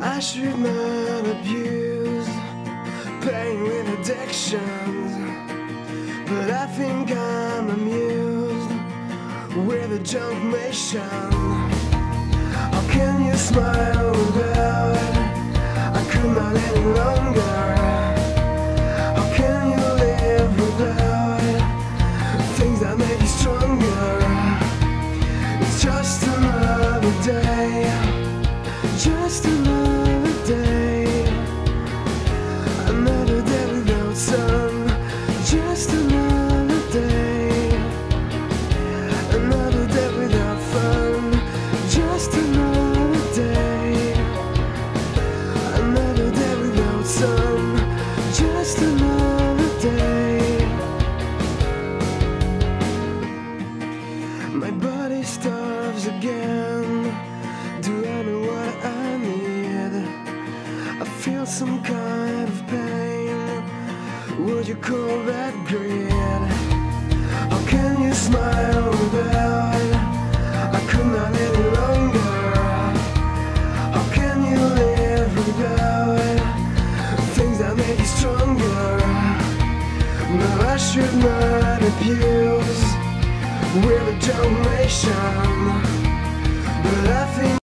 I should not abuse pain with addictions, but I think I'm amused with a junkmation. How can you smile without? I could not any longer. How can you live without things that make you stronger? It's just another day, just another day, another day without sun. Just another day, another day without fun. Just another day, another day without sun. Just another day. My body starves again. Do I know what I need? I feel some kind of pain. Would you call that greed? How can you smile without? I could not any longer. How can you live without things that make you stronger? No, I should not abuse with a junkmation, but I think